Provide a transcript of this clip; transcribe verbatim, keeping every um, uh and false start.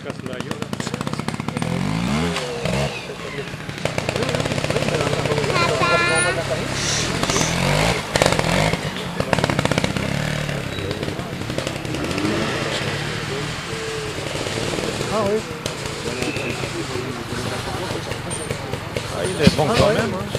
casse la gueule. Ah oui. Ah, il est bon Ah, quand ouais. même. Hein.